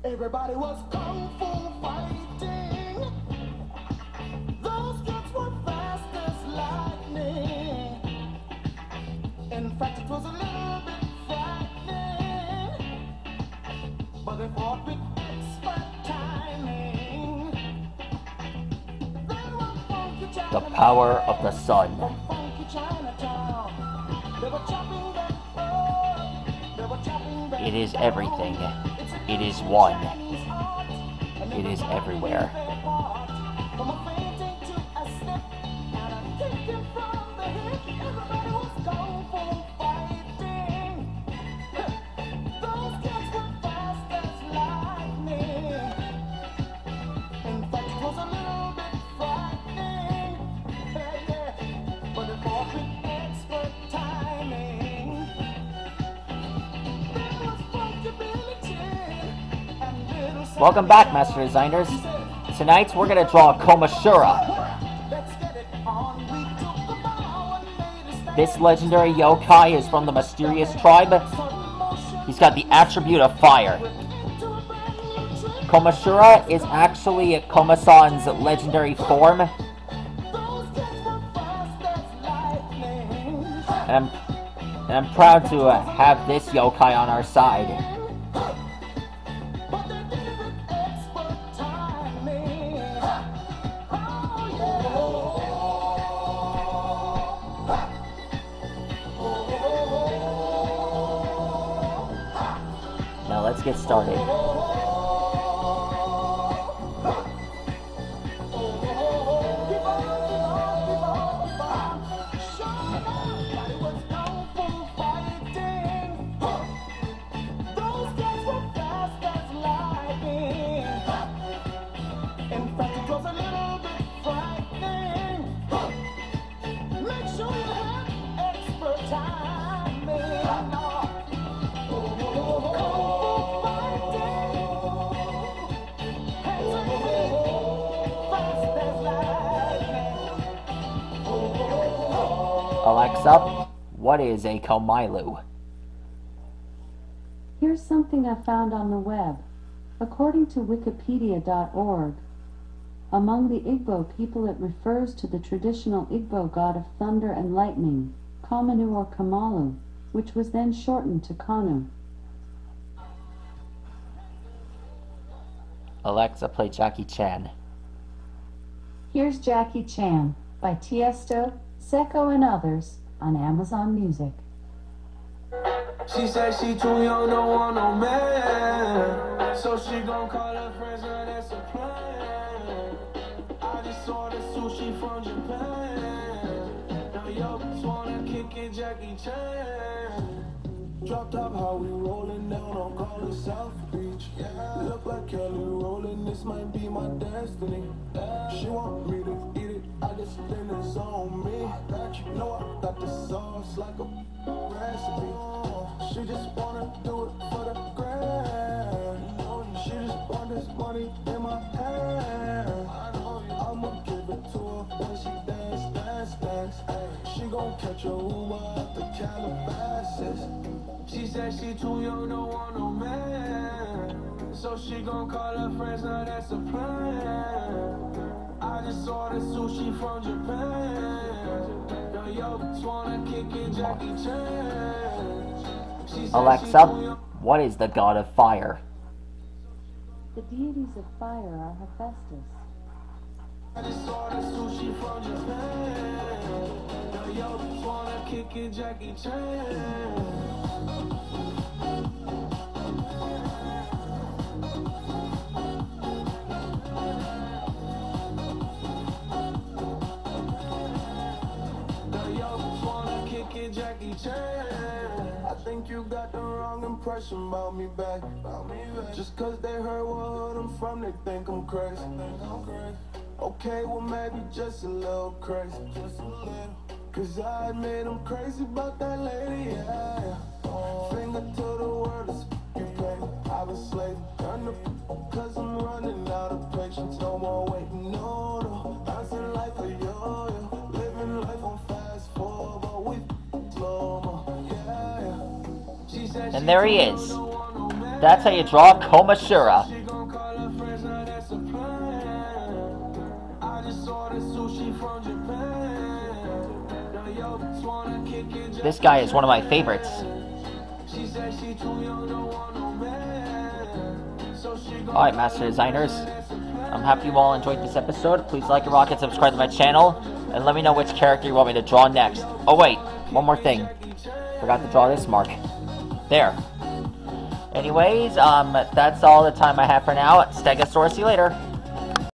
Everybody was kung fu fighting. Those kids were fast as lightning. In fact, it was a little bit frightening. But they fought with expert timing. They were funky Chinatown. The power of the sun. From funky Chinatown. They were chopping them up. They were chopping them. It is everything. It is one. It is everywhere. From a fainting to a step, and a kicking from the hip. Everybody was kung fu fighting. Those kids were fast as lightning. In fact, it was a little bit frightening. Yeah. But it fought with expert timing. There was funkibility and little Welcome back, Master Designers. Tonight we're gonna draw a komshura. This legendary yokai is from the mysterious tribe. He's got the attribute of fire. Komshura is actually Koma-san's legendary form. And I'm proud to have this yokai on our side. Now let's get started. Alexa, what is a komailu? Here's something I found on the web. According to wikipedia.org, among the Igbo people it refers to the traditional Igbo god of thunder and lightning, Kamanu or Kamalu, which was then shortened to Kanu. Alexa, play Jackie Chan. Here's Jackie Chan by Tiesto, Seko and others on Amazon Music. She said she too young, don't want no man, so she gon' call her friends, now that's a plan. I just ordered sushi from Japan. Now yo, just wanna kick it, Jackie Chan. Dropped off how we rollin' down on call it South Beach. Yeah. Look like Kelly rollin', this might be my destiny. She want me to eat it, I just think it's on me. You know I got the sauce like a recipe. She just wanna do it for the grand. She just want this money in my hand. I'ma give it to her when she dance. She gon' catch a Uber at the Calabasas. She said she too young, don't want no man, so she gon' call her friends, now that's a plan. I just ordered sushi from Japan. Now yo, just wanna kick it, Jackie Chan. Alexa, what is the god of fire? The deities of fire are Hephaestus. I just ordered sushi from Japan. Now yo, just wanna kick it, Jackie Chan. Jackie Chan. I think you got the wrong impression about me back. Just cause they heard what hood I'm from, they think I'm crazy. Okay, well maybe just a little crazy. Cause I admit I'm crazy about that lady, yeah. Finger to the world is you pay. I've been slave. Done the cause I'm running out of patience. No more waiting, no. Bouncing like a yo-yo. Living life on fast forward, but we And there he is. That's how you draw Komshura. This guy is one of my favorites. Alright, Master Designers. I'm happy you all enjoyed this episode. Please like and rock and subscribe to my channel. And let me know which character you want me to draw next. Oh wait, one more thing. Forgot to draw this mark. There. Anyways, that's all the time I have for now. Stegosaurus, see you later.